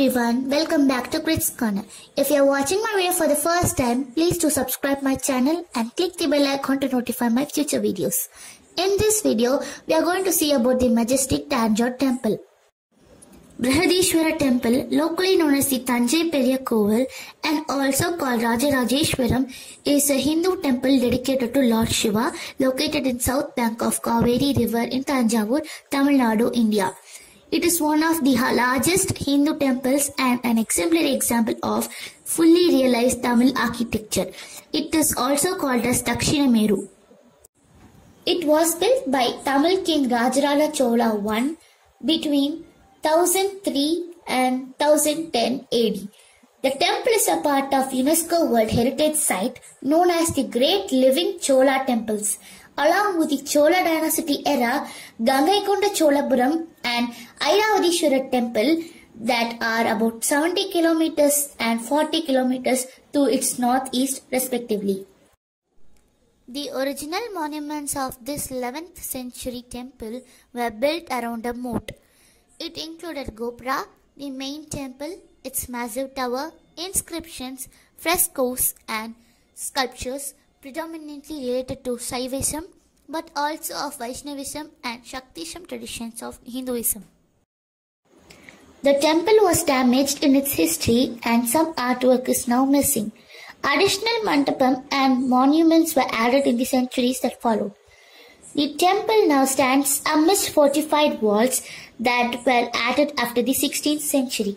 everyone, welcome back to Crit's Corner. If you are watching my video for the first time, please do subscribe my channel and click the bell icon to notify my future videos. In this video, we are going to see about the majestic Tanjore Temple. Brihadishwara Temple, locally known as the Tanjai Periya Koval and also called Rajarajeshwaram, is a Hindu temple dedicated to Lord Shiva, located in south bank of Kaveri River in Tanjavur, Tamil Nadu, India. It is one of the largest Hindu temples and an exemplary example of fully realized Tamil architecture. It is also called as Dakshina Meru. It was built by Tamil King Rajarala Chola I between 1003 and 1010 AD. The temple is a part of UNESCO World Heritage Site known as the Great Living Chola Temples. Along with the Chola Dynasty era, Gangaikonda Cholapuram and Airavadishwara Temple that are about 70 kilometers and 40 kilometers to its northeast respectively. The original monuments of this 11th century temple were built around a moat. It included Gopura, the main temple, its massive tower, inscriptions, frescoes and sculptures predominantly related to Shaivism, but also of Vaishnavism and Shaktism traditions of Hinduism. The temple was damaged in its history and some artwork is now missing. Additional mandapam and monuments were added in the centuries that followed. The temple now stands amidst fortified walls that were added after the 16th century.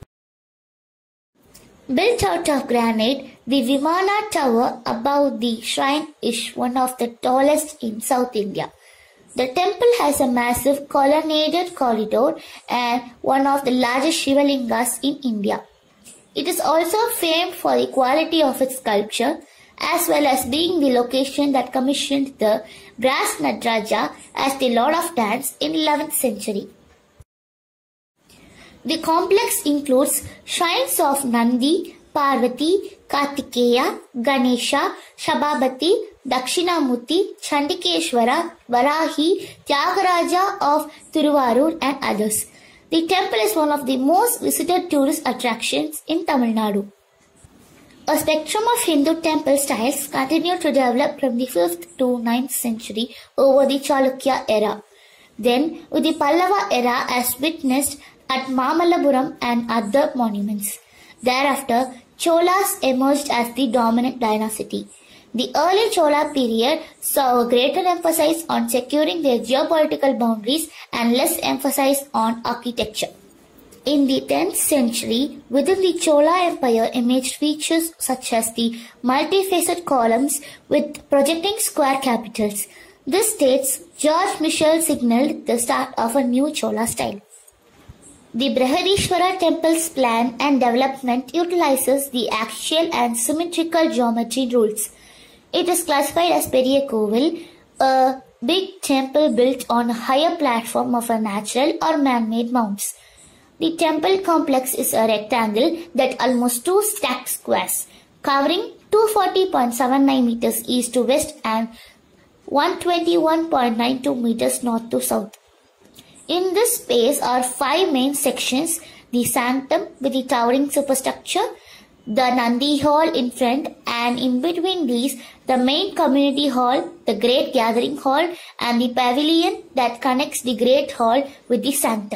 Built out of granite, the Vimana Tower above the shrine is one of the tallest in South India. The temple has a massive colonnaded corridor and one of the largest Shivalingas in India. It is also famed for the quality of its sculpture as well as being the location that commissioned the brass Nataraja as the Lord of Dance in 11th century. The complex includes shrines of Nandi, Parvati, Kartikeya, Ganesha, Shabhabati, Dakshinamurti, Chandikeshwara, Varahi, Tyagaraja of Tiruvarur and others. The temple is one of the most visited tourist attractions in Tamil Nadu. A spectrum of Hindu temple styles continued to develop from the 5th to 9th century over the Chalukya era. Then, with the Pallava era as witnessed at Mamallapuram and other monuments. Thereafter, Cholas emerged as the dominant dynasty. The early Chola period saw a greater emphasis on securing their geopolitical boundaries and less emphasis on architecture. In the 10th century, within the Chola Empire emerged features such as the multifaceted columns with projecting square capitals. This states George Michel signaled the start of a new Chola style. The Brihadishwara temple's plan and development utilizes the axial and symmetrical geometry rules. It is classified as Periya Koval, a big temple built on a higher platform of a natural or man-made mounds. The temple complex is a rectangle that almost 2 stacked squares, covering 240.79 meters east to west and 121.92 meters north to south. In this space are 5 main sections: the sanctum with the towering superstructure, the Nandi hall in front, and in between these, the main community hall, the great gathering hall, and the pavilion that connects the great hall with the sanctum.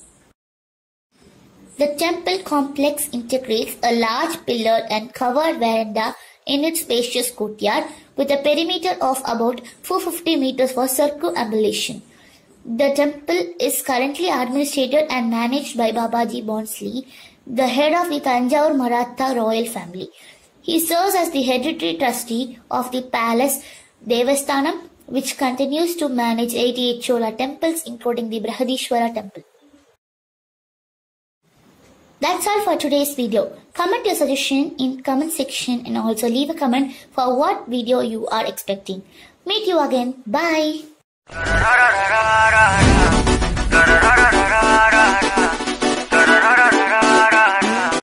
The temple complex integrates a large pillared and covered veranda in its spacious courtyard with a perimeter of about 450 meters for circumambulation. The temple is currently administered and managed by Babaji Bonsle, the head of the Tanjore Maratha royal family. He serves as the hereditary trustee of the palace Devasthanam, which continues to manage 88 Chola temples including the Brihadishwara temple. That's all for today's video. Comment your suggestion in comment section and also leave a comment for what video you are expecting. Meet you again. Bye.